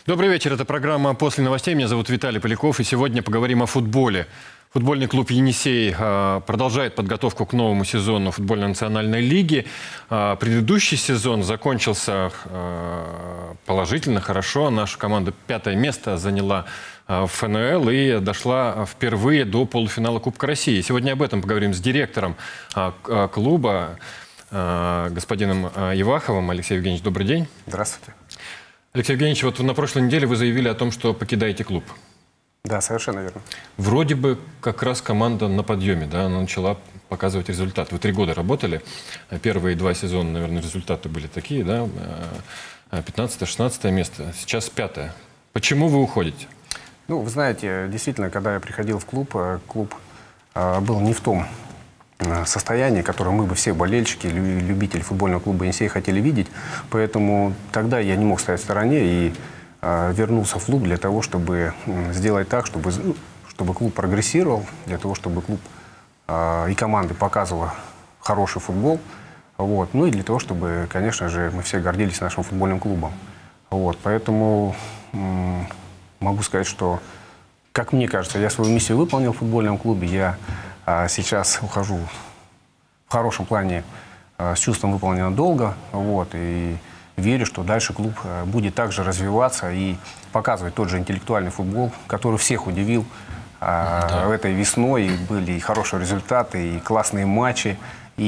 Добрый вечер. Это программа «После новостей». Меня зовут Виталий Поляков. И сегодня поговорим о футболе. Футбольный клуб «Енисей» продолжает подготовку к новому сезону футбольной национальной лиги. Предыдущий сезон закончился положительно, хорошо. Наша команда 5-е место заняла в ФНЛ и дошла впервые до полуфинала Кубка России. Сегодня об этом поговорим с директором клуба, господином Иваховым. Алексей Евгеньевич, добрый день. Здравствуйте. Алексей Евгеньевич, вот на прошлой неделе вы заявили о том, что покидаете клуб. Да, совершенно верно. Вроде бы как раз команда на подъеме, да, она начала показывать результат. Вы 3 года работали, первые 2 сезона, наверное, результаты были такие, да, 15-16 место, сейчас 5-е. Почему вы уходите? Ну, вы знаете, действительно, когда я приходил в клуб, клуб был не в том состоянии, которое мы бы все болельщики, любители футбольного клуба «Енисей» хотели видеть. Поэтому тогда я не мог стоять в стороне и вернулся в клуб для того, чтобы сделать так, чтобы клуб прогрессировал, для того, чтобы клуб и команды показывала хороший футбол. Вот. Ну и для того, чтобы, конечно же, мы все гордились нашим футбольным клубом. Вот. Поэтому могу сказать, что, как мне кажется, я свою миссию выполнил в футбольном клубе. Я сейчас ухожу в хорошем плане с чувством выполненного долга. Вот. И верю, что дальше клуб будет также развиваться и показывать тот же интеллектуальный футбол, который всех удивил этой весной. И были и хорошие результаты, и классные матчи.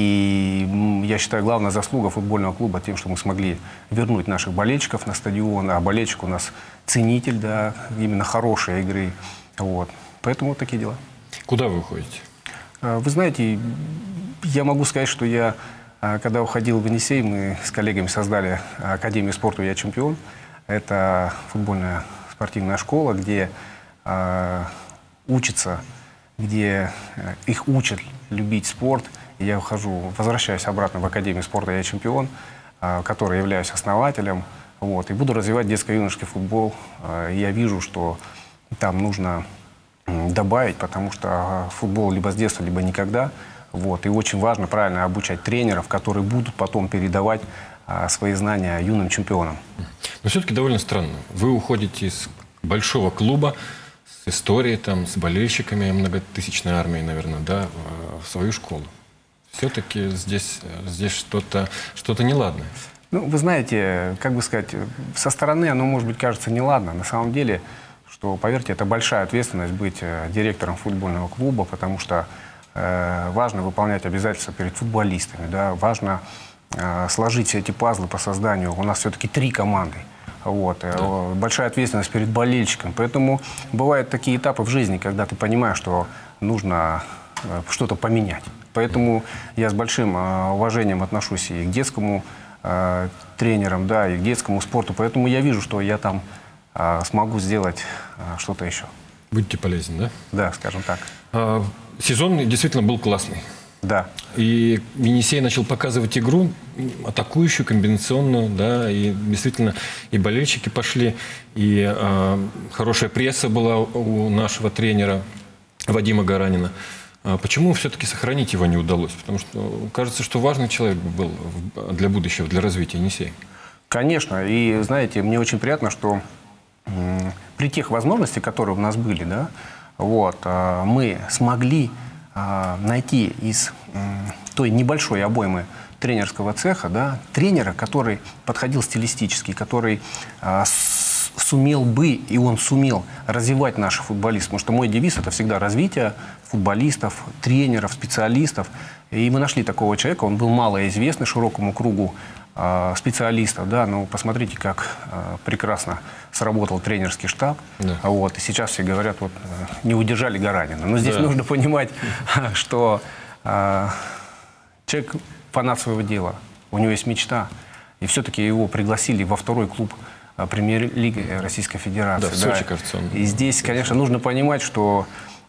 И я считаю, главная заслуга футбольного клуба тем, что мы смогли вернуть наших болельщиков на стадион. А болельщик у нас ценитель, да, именно хорошей игры. Вот. Поэтому вот такие дела. Куда вы уходите? Вы знаете, я могу сказать, что я, когда уходил в «Енисей», мы с коллегами создали Академию спорта «Я чемпион». Это футбольная спортивная школа, где учатся, где их учат любить спорт. И я возвращаюсь обратно в Академию спорта «Я чемпион», которой являюсь основателем. Вот, и буду развивать детско-юношеский футбол. Я вижу, что там нужно добавить, потому что футбол либо с детства, либо никогда. Вот. И очень важно правильно обучать тренеров, которые будут потом передавать свои знания юным чемпионам. Но все-таки довольно странно. Вы уходите из большого клуба, с историей, там, с болельщиками, многотысячной армией, наверное, да, в свою школу. Все-таки здесь что-то неладное. Ну, вы знаете, как бы сказать, со стороны оно, может быть, кажется неладно. На самом деле, что, поверьте, это большая ответственность быть директором футбольного клуба, потому что важно выполнять обязательства перед футболистами, да, важно сложить все эти пазлы по созданию. У нас все-таки 3 команды. Вот, да. Большая ответственность перед болельщиком. Поэтому бывают такие этапы в жизни, когда ты понимаешь, что нужно что-то поменять. Поэтому я с большим уважением отношусь и к детскому тренерам, да, и к детскому спорту. Поэтому я вижу, что я там смогу сделать что-то еще. Будете полезны, да? Да, скажем так. Сезон действительно был классный. Да. И «Енисей» начал показывать игру атакующую, комбинационную, да, и действительно и болельщики пошли, и хорошая пресса была у нашего тренера Вадима Гаранина. Почему все-таки сохранить его не удалось? Потому что кажется, что важный человек был для будущего, для развития «Енисея». Конечно. И, знаете, мне очень приятно, что при тех возможностях, которые у нас были, да, вот, мы смогли найти из той небольшой обоймы тренерского цеха, да, тренера, который подходил стилистически, который сумел бы, и он сумел развивать наших футболистов. Потому что мой девиз – это всегда развитие футболистов, тренеров, специалистов. И мы нашли такого человека, он был малоизвестный широкому кругу специалистов, да, но посмотрите, как прекрасно сработал тренерский штаб. Да. Вот, и сейчас все говорят, вот, не удержали Гаранина. Но здесь нужно понимать, что человек фанат своего дела, у него есть мечта, и все-таки его пригласили во 2-й клуб премьер-лиги Российской Федерации. Да, в Сочи, кажется, он. И здесь, конечно, нужно понимать, что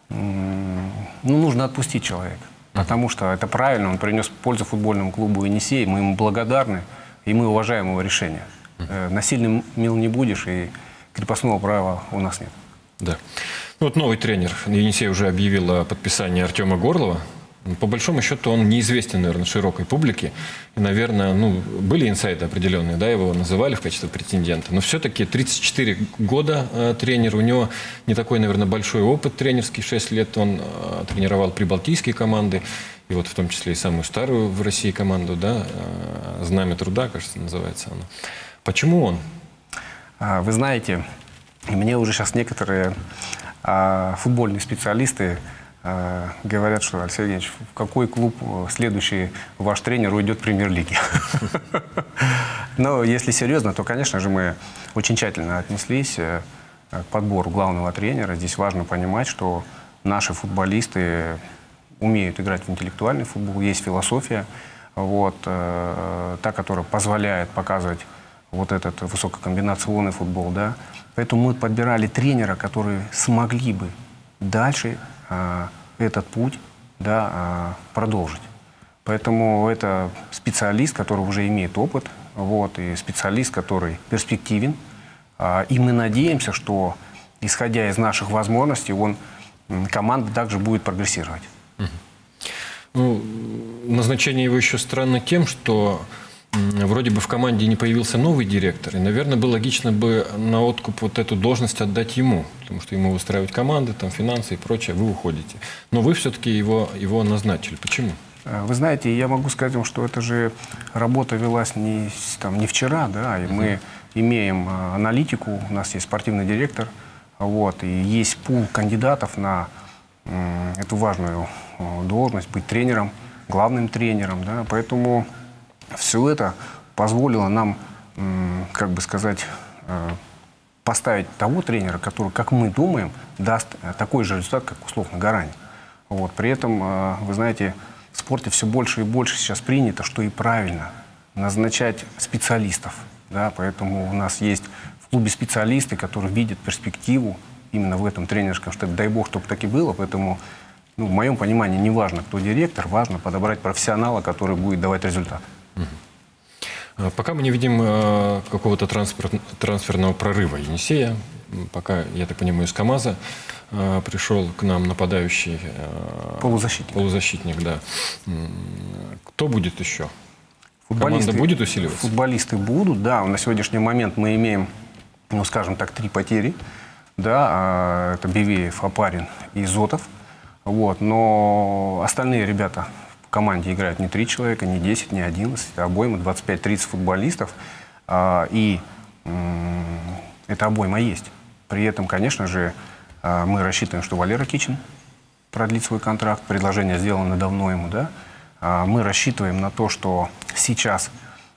нужно отпустить человека. Потому что это правильно, он принес пользу футбольному клубу «Енисей», мы ему благодарны, и мы уважаем его решение. Насильным мил не будешь, и крепостного права у нас нет. Да. Ну, вот новый тренер «Енисей» уже объявил о подписании Артема Горлова По большому счету он неизвестен, наверное, широкой публике. И, наверное, ну, были инсайды определенные, да, его называли в качестве претендента. Но все-таки 34 года тренер, у него не такой, наверное, большой опыт тренерский. 6 лет он тренировал прибалтийские команды. И вот в том числе и самую старую в России команду, да, «Знамя труда», кажется, называется она. Почему он? Вы знаете, мне уже сейчас некоторые футбольные специалисты говорят, что, Алексей Евгеньевич, в какой клуб следующий ваш тренер уйдет в премьер-лиге? Но если серьезно, то, конечно же, мы очень тщательно отнеслись к подбору главного тренера. Здесь важно понимать, что наши футболисты умеют играть в интеллектуальный футбол, есть философия, вот, та, которая позволяет показывать вот этот высококомбинационный футбол, да. Поэтому мы подбирали тренера, которые смогли бы дальше этот путь, да, продолжить. Поэтому это специалист, который уже имеет опыт, вот, и специалист, который перспективен. И мы надеемся, что, исходя из наших возможностей, команда также будет прогрессировать. Ну, назначение его еще странно тем, что вроде бы в команде не появился новый директор, и, наверное, было логично бы на откуп вот эту должность отдать ему, потому что ему выстраивать команды, там, финансы и прочее, вы уходите. Но вы все-таки его назначили. Почему? Вы знаете, я могу сказать вам, что это же работа велась не вчера, да, и мы имеем аналитику, у нас есть спортивный директор, вот, и есть пул кандидатов на эту важную должность, быть тренером, главным тренером, да, поэтому все это позволило нам, как бы сказать, поставить того тренера, который, как мы думаем, даст такой же результат, как условно Гарань. Вот. При этом, вы знаете, в спорте все больше и больше сейчас принято, что и правильно, назначать специалистов. Да? Поэтому у нас есть в клубе специалисты, которые видят перспективу именно в этом тренерском штабе. Дай бог, чтобы так и было. Поэтому, ну, в моем понимании, не важно, кто директор, важно подобрать профессионала, который будет давать результат. Пока мы не видим какого-то трансферного прорыва Енисея. Пока, я так понимаю, из КамАЗа пришел к нам нападающий полузащитник, да. Кто будет еще? Команда будет усиливаться? Футболисты будут, да. На сегодняшний момент мы имеем, ну, скажем так, 3 потери. Да, это Бивеев, Опарин и Зотов. Вот. Но остальные ребята в команде играют не 3 человека, не 10, не 11, а обойма 25-30 футболистов. И эта обойма есть. При этом, конечно же, мы рассчитываем, что Валера Кичин продлит свой контракт. Предложение сделано давно ему, да. Мы рассчитываем на то, что сейчас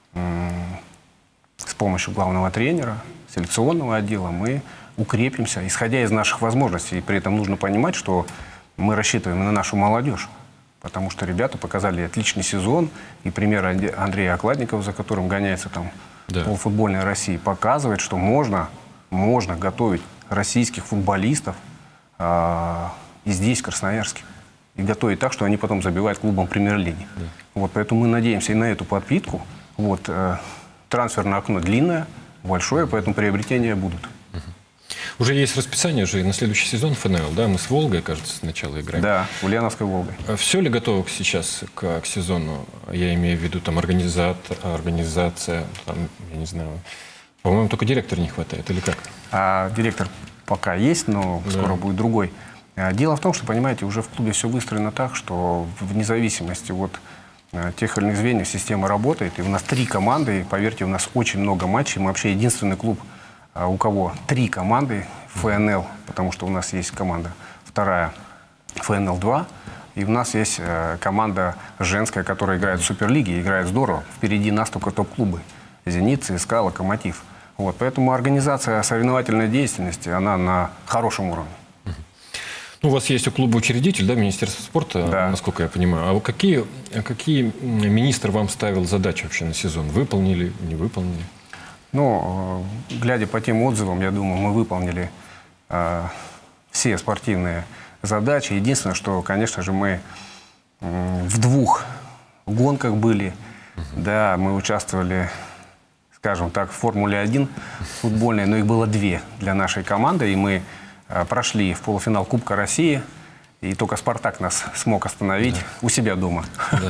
с помощью главного тренера, селекционного отдела мы укрепимся, исходя из наших возможностей. И при этом нужно понимать, что мы рассчитываем на нашу молодежь. Потому что ребята показали отличный сезон. И пример Андрея Окладникова, за которым гоняется там полфутбольной России, показывает, что можно готовить российских футболистов и здесь, в Красноярске. И готовить так, что они потом забивают клубом премьер-лиги. Да. Вот, поэтому мы надеемся и на эту подпитку. Вот, трансферное окно длинное, большое, поэтому приобретения будут. Уже есть расписание уже на следующий сезон ФНЛ, да? Мы с Волгой, кажется, сначала играем. Да, Ульяновской Волгой. Все ли готово сейчас к сезону? Я имею в виду там организация, там, я не знаю. По-моему, только директора не хватает, или как? Директор пока есть, но скоро будет другой. Дело в том, что, понимаете, уже в клубе все выстроено так, что вне зависимости от тех или иных звеньев система работает. И у нас 3 команды, и, поверьте, у нас очень много матчей. Мы вообще единственный клуб, у кого 3 команды ФНЛ, потому что у нас есть команда вторая ФНЛ-2, и у нас есть команда женская, которая играет в Суперлиге, играет здорово. Впереди нас только топ-клубы. «Зенит», ЦСКА, «Локомотив». Вот, поэтому организация соревновательной деятельности, она на хорошем уровне. Ну, у вас есть у клуба учредитель, да, Министерство спорта, да, насколько я понимаю. А какие министр вам ставил задачи вообще на сезон? Выполнили, не выполнили? Ну, глядя по тем отзывам, я думаю, мы выполнили все спортивные задачи. Единственное, что, конечно же, мы в 2 гонках были. Да, мы участвовали, скажем так, в Формуле-1 футбольной, но их было 2 для нашей команды. И мы прошли в полуфинал Кубка России. И только «Спартак» нас смог остановить у себя дома.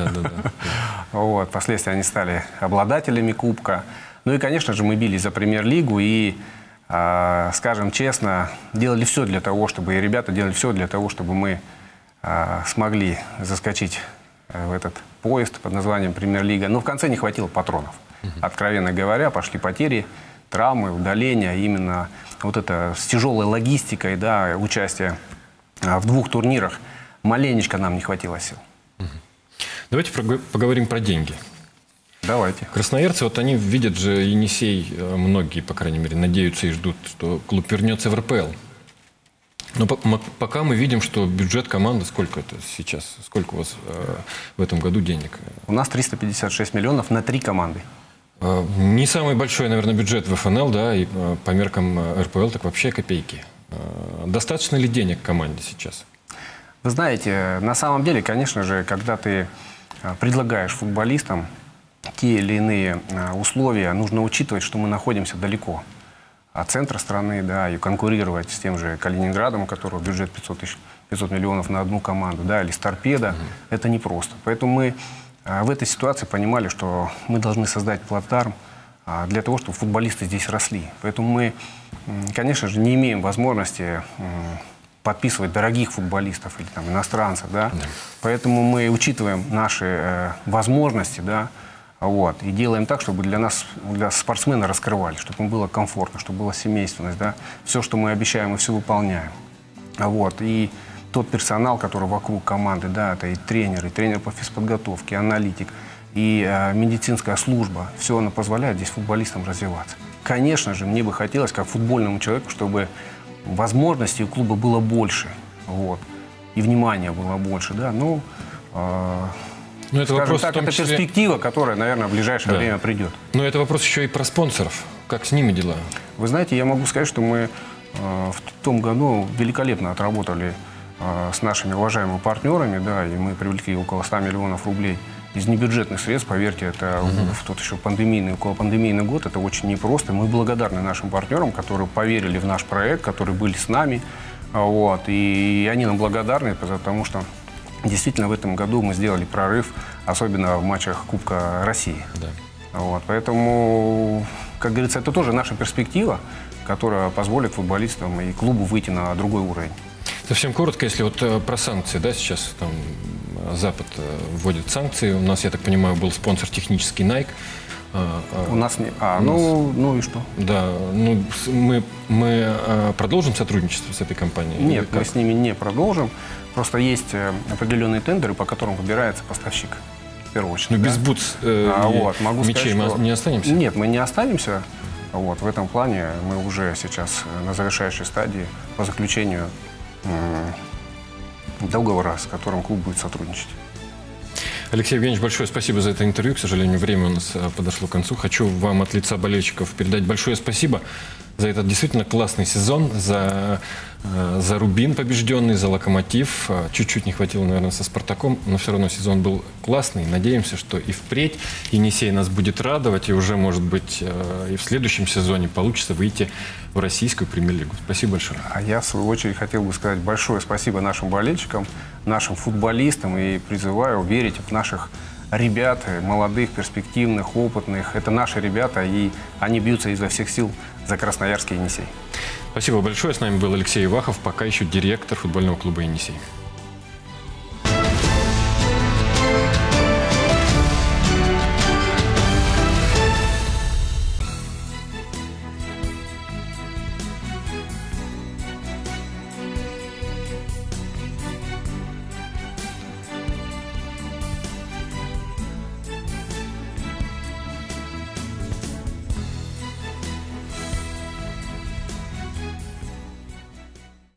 Вот. Впоследствии они стали обладателями кубка. Ну и, конечно же, мы бились за премьер-лигу и, скажем честно, делали все для того, чтобы, и ребята делали все для того, чтобы мы смогли заскочить в этот поезд под названием «Премьер-лига». Но в конце не хватило патронов. Откровенно говоря, пошли потери, травмы, удаления. Именно вот это с тяжелой логистикой, да, участие в 2 турнирах, маленечко нам не хватило сил. Давайте поговорим про деньги. Давайте. Красноярцы, вот они видят же Енисей, многие, по крайней мере, надеются и ждут, что клуб вернется в РПЛ. Но пока мы видим, что бюджет команды, сколько это сейчас, сколько у вас в этом году денег? У нас 356 миллионов на 3 команды. Не самый большой, наверное, бюджет в ФНЛ, да, и по меркам РПЛ так вообще копейки. Достаточно ли денег команде сейчас? Вы знаете, на самом деле, конечно же, когда ты предлагаешь футболистам те или иные условия, нужно учитывать, что мы находимся далеко от центра страны, да, и конкурировать с тем же Калининградом, у которого бюджет 500 миллионов на одну команду, да, или с «Торпедо», это непросто. Поэтому мы в этой ситуации понимали, что мы должны создать плацдарм для того, чтобы футболисты здесь росли. Поэтому мы, конечно же, не имеем возможности подписывать дорогих футболистов или там, иностранцев, да? Поэтому мы учитываем наши возможности, да, вот, и делаем так, чтобы для спортсмена раскрывали, чтобы ему было комфортно, чтобы была семейственность, да? Все, что мы обещаем, мы все выполняем. Вот, и тот персонал, который вокруг команды, да, это и тренер по физподготовке, аналитик, и медицинская служба, все она позволяет здесь футболистам развиваться. Конечно же, мне бы хотелось, как футбольному человеку, чтобы возможностей у клуба было больше, вот, и внимания было больше, да, ну, это вопрос, так, это числе... перспектива, которая, наверное, в ближайшее время придет. Но это вопрос еще и про спонсоров. Как с ними дела? Вы знаете, я могу сказать, что мы в том году великолепно отработали с нашими уважаемыми партнерами, да, и мы привлекли около 100 миллионов рублей из небюджетных средств. Поверьте, это в тот еще околопандемийный год, это очень непросто. Мы благодарны нашим партнерам, которые поверили в наш проект, которые были с нами, вот, и они нам благодарны, потому что действительно в этом году мы сделали прорыв, особенно в матчах Кубка России. Да. Вот, поэтому, как говорится, это тоже наша перспектива, которая позволит футболистам и клубу выйти на другой уровень. Совсем коротко, если вот про санкции, да, сейчас там Запад вводит санкции. У нас, я так понимаю, был спонсор технический Nike. У нас не... ну и что? Да, ну мы продолжим сотрудничество с этой компанией? Нет, мы с ними не продолжим. Просто есть определенные тендеры, по которым выбирается поставщик. В первую очередь. Ну, без бутс мячей мы не останемся? Нет, мы не останемся. Вот, в этом плане мы уже сейчас на завершающей стадии по заключению договора, с которым клуб будет сотрудничать. Алексей Евгеньевич, большое спасибо за это интервью. К сожалению, время у нас подошло к концу. Хочу вам от лица болельщиков передать большое спасибо за этот действительно классный сезон, за Рубин побежденный, за Локомотив. Чуть-чуть не хватило, наверное, со Спартаком, но все равно сезон был классный. Надеемся, что и впредь Енисей нас будет радовать, и уже, может быть, и в следующем сезоне получится выйти в российскую премьер-лигу. Спасибо большое. А я, в свою очередь, хотел бы сказать большое спасибо нашим болельщикам, нашим футболистам, и призываю верить в наших ребят, молодых, перспективных, опытных. Это наши ребята, и они бьются изо всех сил за красноярский Енисей. Спасибо большое. С нами был Алексей Ивахов, пока еще директор футбольного клуба «Енисей».